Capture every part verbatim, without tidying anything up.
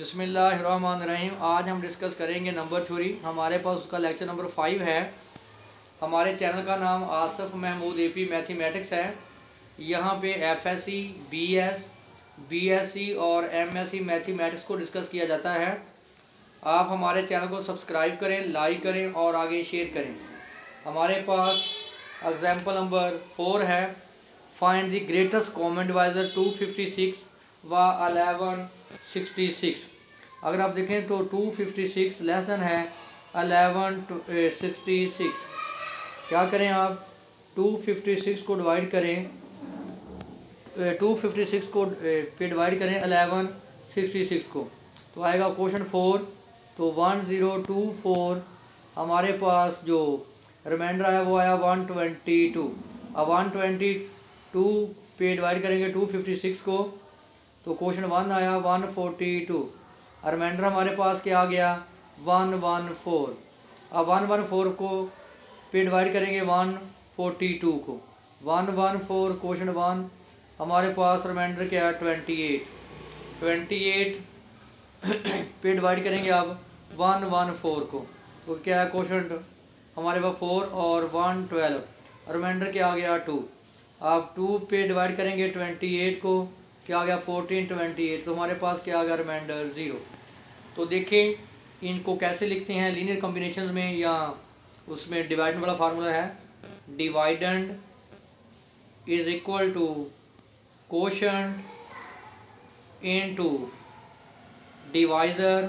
बिस्मिल्लाहिर्रहमानिर्रहीम। आज हम डिस्कस करेंगे नंबर थ्योरी। हमारे पास उसका लेक्चर नंबर फाइव है। हमारे चैनल का नाम आसिफ महमूद एपी मैथमेटिक्स है। यहाँ पे एफएससी, बीएस, बीएससी और एमएससी मैथमेटिक्स को डिस्कस किया जाता है। आप हमारे चैनल को सब्सक्राइब करें, लाइक करें और आगे शेयर करें। हमारे पास एग्जाम्पल नंबर फोर है। Find the greatest common divisor two fifty six व अलेवन सिक्सटी सिक्स। अगर आप देखें तो two fifty six less than है अलेवन सिक्सटी सिक्स। क्या करें आप, टू फिफ्टी सिक्स को डिवाइड करें, टू फिफ्टी सिक्स को पे डिवाइड करें अलेवन सिक्सटी सिक्स को, तो आएगा क्वेश्चन फोर। तो वन ज़ीरो टू फोर हमारे पास जो रिमाइंडर आया वो आया वन ट्वेंटी टू। अब वन ट्वेंटी टू पे डिवाइड करेंगे टू फिफ्टी सिक्स को, तो क्वेश्चन वन आया वन फोर्टी टू। रिमाइंडर हमारे पास क्या आ गया वन वन फोर। अब वन वन फोर को पे डिवाइड करेंगे वन फोर्टी टू को, one one four question one. हमारे पास रिमाइंडर क्या है ट्वेंटी एट। ट्वेंटी एट पे डिवाइड करेंगे अब वन वन फोर को, तो क्या है क्वेश्चन हमारे पास फोर और वन ट्वेल्व। रिमाइंडर क्या आ गया टू। अब टू पे डिवाइड करेंगे ट्वेंटी एट को, क्या आ गया फोर्टीन ट्वेंटी एट, तो हमारे पास क्या आ गया रिमाइंडर ज़ीरो। तो देखें इनको कैसे लिखते हैं लीनियर कॉम्बिनेशन में, या उसमें डिवाइडेंड वाला फार्मूला है। Dividend is equal to quotient into divisor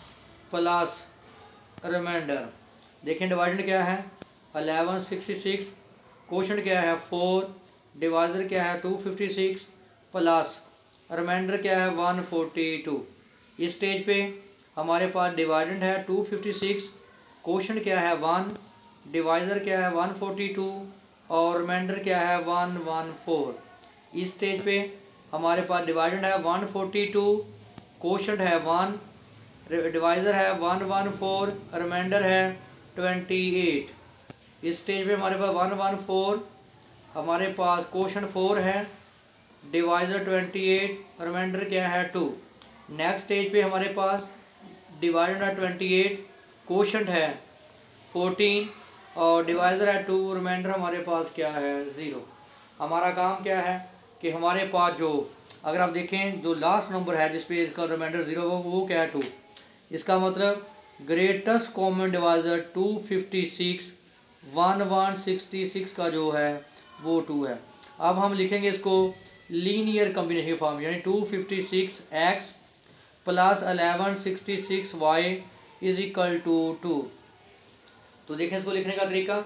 plus reminder. देखें डिवाइडेंड क्या है अलेवन सिक्सटी सिक्स, कोशेंट क्या है फोर, डिवाइज़र क्या है two fifty six plus reminder क्या है वन फोर्टी टू। इस स्टेज पे हमारे पास डिवाइडेंड है टू फिफ्टी सिक्स, कोशेंट क्या है वन, डिवाइज़र क्या है वन फोर्टी टू और रिमाइंडर क्या है वन वन फोर। इस स्टेज पे हमारे पास डिवाइडेंड है वन फोर्टी टू, कोशेंट है वन, डिवाइज़र है वन वन फोर, रिमाइंडर है ट्वेंटी एट। इस स्टेज पे हमारे पास वन वन फोर, हमारे पास कोशेंट फोर है, डिवाइज़र ट्वेंटी एट, रिमाइंडर क्या है टू। नेक्स्ट स्टेज पे हमारे पास डिवाइडेंड है ट्वेंटी एट, कोशेंट है फोर्टीन और डिवाइज़र है टू, रिमाइंडर हमारे पास क्या है ज़ीरो। हमारा काम क्या है कि हमारे पास जो अगर आप देखें जो लास्ट नंबर है जिस पे इसका रिमाइंडर ज़ीरो हो वो क्या है टू। इसका मतलब greatest common divisor two fifty six one one sixty six का जो है वो टू है। अब हम लिखेंगे इसको लीनियर कॉम्बिनेशन फॉर्म, यानी two fifty six x plus eleven sixty six y is equal to two. तो देखें इसको लिखने का तरीका,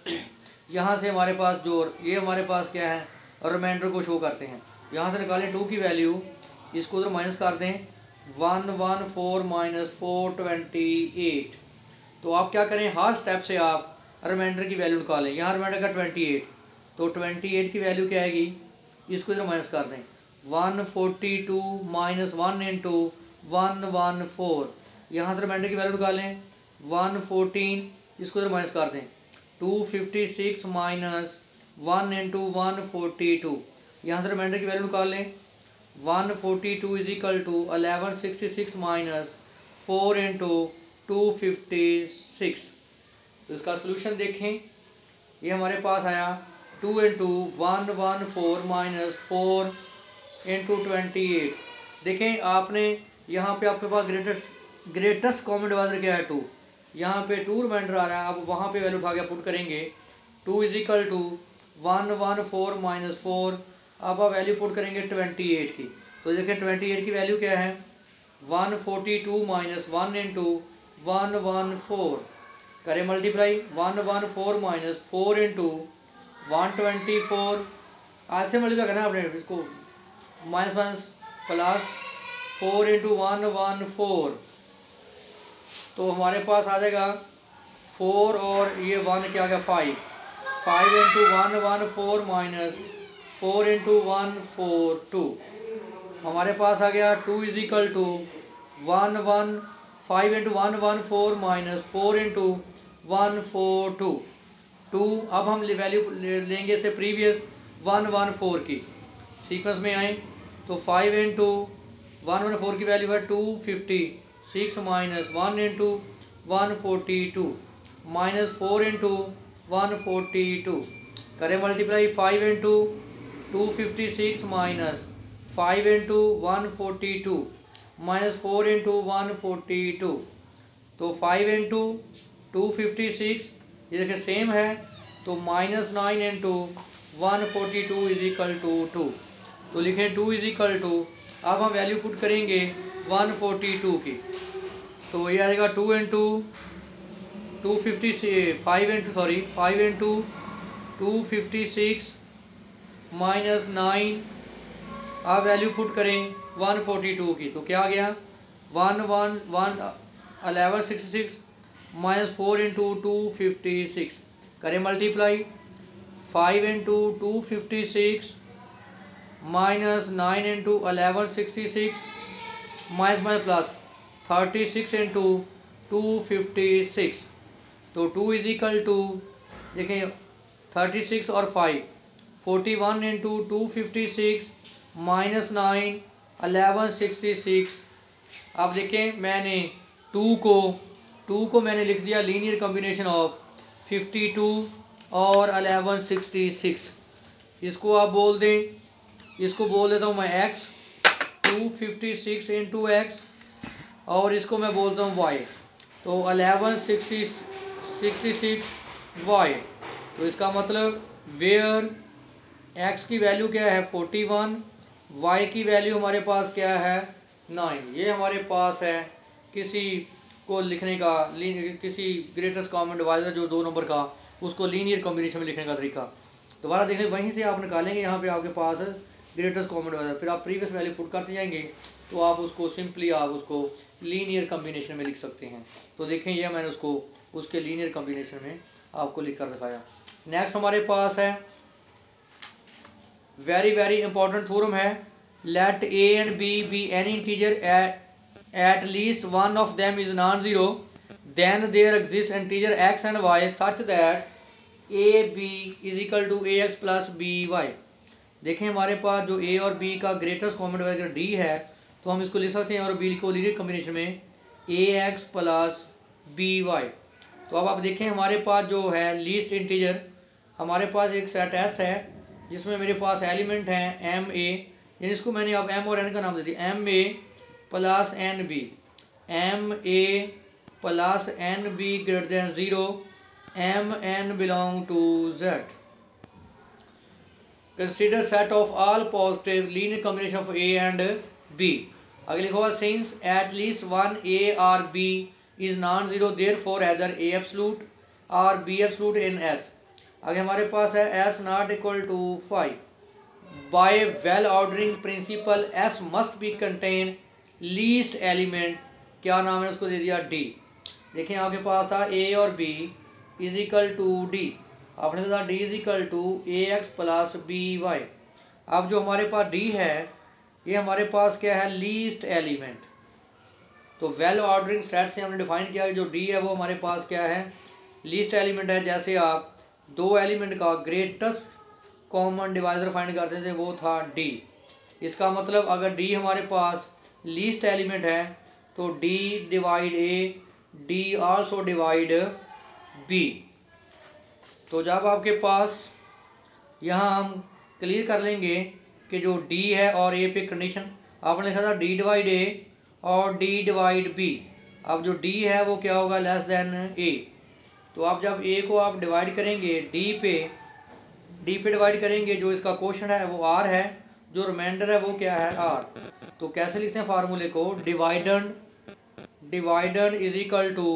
यहाँ से हमारे पास जो ये हमारे पास क्या है रिमाइंडर को शो करते हैं। यहाँ से निकालें टू की वैल्यू, इसको उधर माइनस कर दें one one four minus four twenty eight. तो आप क्या करें हर स्टेप से आप रिमाइंडर की वैल्यू निकालें। यहाँ रिमाइंडर का ट्वेंटी एट, तो ट्वेंटी एट की वैल्यू क्या आएगी, इसको इधर माइनस कर दें one forty two minus one into one one four. यहाँ से रिमाइंडर की वैल्यू निकालें वन फोर्टीन, इसको इधर माइनस कर दें two fifty six minus one into one forty two. यहाँ से रिमाइंडर की वैल्यू निकालें one forty two is equal to eleven sixty six minus four into two fifty six. तो इसका सोल्यूशन देखें, ये हमारे पास आया two into one one four minus four into twenty eight. देखें आपने यहाँ पे आपके पास ग्रेटेस्ट ग्रेटेस्ट कॉमन डिवाइज़र क्या है टू, यहाँ पे टू रिमाइंडर आ रहा है। अब वहाँ पे वैल्यू उठा के पुट करेंगे two is equal to one one four minus four. अब आप वैल्यू पुट करेंगे ट्वेंटी एट की, तो देखें ट्वेंटी एट की वैल्यू क्या है one forty two minus one into one one four. करें multiply one one four minus four into one twenty four. आज से मल्टीप्लाई करना है आपने इसको, minus minus plus four into one one four, तो हमारे पास आ जाएगा फोर और ये वन क्या आ गया five. Five into one one four minus four into one four two, हमारे पास आ गया two is equal to one one five into one one four minus four into one four two two. अब हम value लेंगे से previous one one four की, sequence में आए तो five into one one four की वैल्यू है two fifty six minus one into one forty two minus four into one forty two करें multiply five into two fifty six minus five into one forty two minus four into one forty two तो five into two fifty six ये देखिए same है तो minus nine into one forty two is equal to two तो लिखें two is equal to अब हम value put करेंगे वन फोर्टी टू की तो ये आएगा two into two fifty five into sorry five into two fifty six minus nine अब वैल्यू पुट करें वन फोर्टी टू की तो क्या आ गया one one one eleven sixty six minus four into two fifty six करें multiply five into two fifty six minus nine into eleven sixty six minus minus plus thirty six into two fifty six तो two is equal to देखें thirty six और five forty one into two fifty six minus nine eleven sixty six अब देखें मैंने to को to को मैंने लिख दिया linear combination of fifty two और अलेवन सिक्सटी सिक्स इसको आप बोल दें इसको बोल देता हूँ मैं x two fifty six into x और इसको मैं बोलता हूँ वाई तो eleven sixty sixty six y तो इसका मतलब वेयर एक्स की वैल्यू क्या है फोर्टी वन वाई की वैल्यू हमारे पास क्या है नाइन ये हमारे पास है किसी को लिखने का किसी ग्रेटेस्ट कॉमन डिवाइजर जो दो नंबर का उसको लीनियर कॉम्बिनेशन में लिखने का तरीका दोबारा देख लें वहीं से आप निकालेंगे यहाँ पे आपके पास ग्रेटेस्ट कॉमन डिवाइजर फिर आप प्रीवियस वैल्यू पुट करते जाएंगे तो आप उसको सिंपली आप उसको लीनियर कॉम्बिनेशन में लिख सकते हैं तो देखें ये मैंने उसको उसके लीनियर कॉम्बिनेशन में आपको लिख कर दिखाया। नेक्स्ट हमारे पास है वेरी वेरी इंपॉर्टेंट थ्योरम है let a and b b any integer at least one of them is non-zero then there exists integer x and y such that a b is equal to ax plus by देखें हमारे पास जो a और b का greatest common divisor d है तो हम इसको लिख सकते हैं और b को लीनियर कॉम्बिनेशन में ax प्लस by तो अब आप देखें हमारे पास जो है लीस्ट इंटीजर हमारे पास एक सेट s है जिसमें मेरे पास एलिमेंट हैं एम ए जिसको मैंने अब m और n का नाम दे दिया m a plus n b m a plus n b greater than zero m n belong to z consider set of all positive linear combination of a and b आगे लिखा हुआ since at least one a और b is non zero therefore either a absolute और b absolute in s आगे हमारे पास है s not equal to five by well ordering principle S must be contain least element क्या नाम है उसको दे दिया डी देखें आपके पास था ए और b is equal to d आपने कहा d is equal to a x plus b y अब जो हमारे पास डी है ये हमारे पास क्या है लीस्ट एलिमेंट तो वेल ऑर्डरिंग सेट से हमने डिफाइन किया जो डी है वो हमारे पास क्या है लीस्ट एलिमेंट है जैसे आप दो एलिमेंट का ग्रेटेस्ट कॉमन डिवाइजर फाइंड करते थे वो था डी इसका मतलब अगर डी हमारे पास लीस्ट एलिमेंट है तो d divide a d also divide b तो जब आपके पास यहाँ हम क्लियर कर लेंगे कि जो d है और a पे कंडीशन आपने लिखा था d डिवाइड a और d डिवाइड b अब जो d है वो क्या होगा लेस देन a तो आप जब a को आप डिवाइड करेंगे d पे d पे डिवाइड करेंगे जो इसका क्वोशंट है वो r है जो रिमाइंडर है वो क्या है r तो कैसे लिखते हैं फार्मूले को dividend dividend is equal to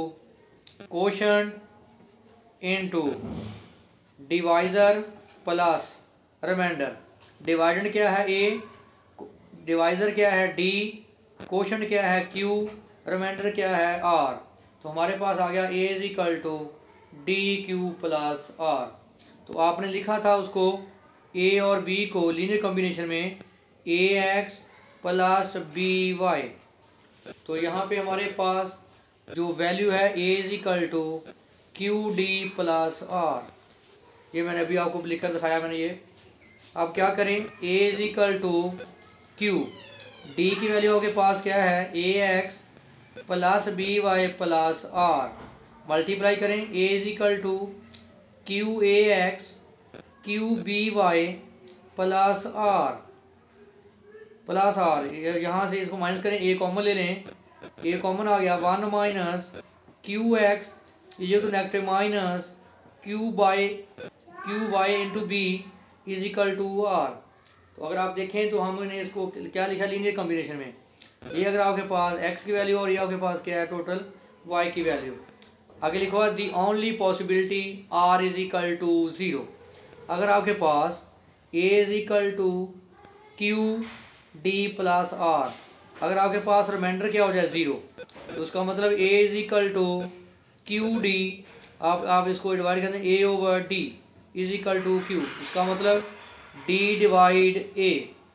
quotient into divisor plus reminder dividend क्या है a डिवाइजर क्या है d क्वोशंट क्या है q रिमाइंडर क्या है r तो हमारे पास आ गया a is equal to d q plus r तो आपने लिखा था उसको a और b को लीनियर कॉम्बिनेशन में ax प्लस बी वाई तो यहाँ पे हमारे पास जो वैल्यू है a is equal to q d plus r ये मैंने अभी आपको लिख कर दिखाया मैंने ये अब क्या करें a is equal to q d की वैल्यू आपके पास क्या है, a x plus b y plus r, multiply करें, a is equal to q a x q b y plus r plus r, यहाँ से इसको माइनस करें, ए कॉमन ले लें, ए कॉमन आ गया, वन माइनस क्यू एक्स ये तो negative minus q by q y into b is equal to r. तो अगर आप देखें तो हमने इसको क्या लिखा लीनियर कॉम्बिनेशन में, ये अगर आपके पास x की वैल्यू और ये आपके पास क्या है टोटल y की वैल्यू। आगे लिखो the only possibility r is equal to zero. अगर आपके पास a is equal to q d plus r, अगर आपके पास रिमाइंडर क्या हो जाए ज़ीरो, तो उसका मतलब a is equal to q d, आप आप इसको डिवाइड करते हैं a over d is equal to q, इसका मतलब d डिवाइड a।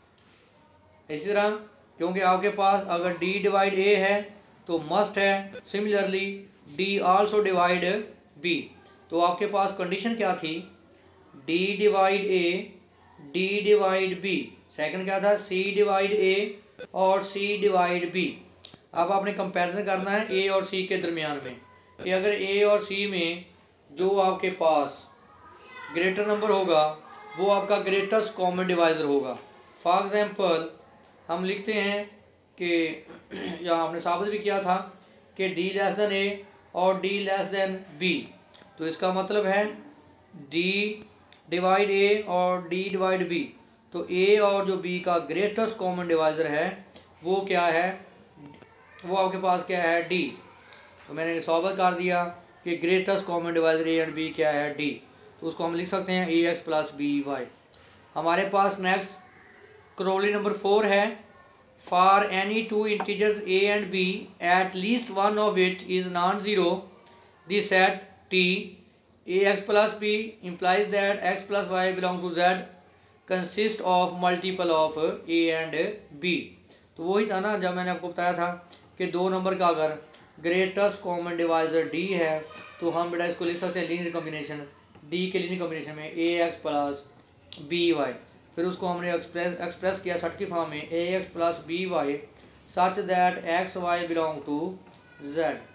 इसी तरह क्योंकि आपके पास अगर d डिवाइड a है तो मस्ट है similarly d also divide b। तो आपके पास कंडीशन क्या थी, d divide a d divide b, second क्या था c डिवाइड a और c डिवाइड b। अब आपने कंपैरिजन करना है a और c के दरमियान में कि अगर a और c में जो आपके पास ग्रेटर नंबर होगा वो आपका ग्रेटेस्ट कॉमन डिवाइज़र होगा। फॉर एग्जांपल हम लिखते हैं कि यहाँ हमने साबित भी किया था कि d लेस देन a और d लेस देन b, तो इसका मतलब है d डिवाइड a और d डिवाइड b, तो a और जो b का ग्रेटेस्ट कॉमन डिवाइज़र है वो क्या है, वो आपके पास क्या है d। तो मैंने साबित कर दिया कि greatest common divisor a and b क्या है d, तो उसको हम लिख सकते हैं a x plus b y. हमारे पास नेक्स्ट क्रोली नंबर फोर है, for any two integers a and b at least one of which is non zero the set T a x plus b implies that x plus y belong to Z consist of multiple of a and b. तो वही था ना जब मैंने आपको बताया था कि दो नंबर का अगर ग्रेटेस्ट कॉमन डिवाइज़र डी है तो हम बेटा इसको लिख सकते हैं लीनियर कॉम्बिनेशन, डी के लीनियर कॉम्बिनेशन में a x plus b y, फिर उसको हमने एक्सप्रेस एक्सप्रेस किया सट की फॉर्म में a x plus b y such that x y belong to Z.